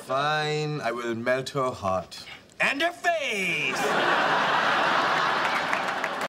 Fine, I will melt her heart. And her face!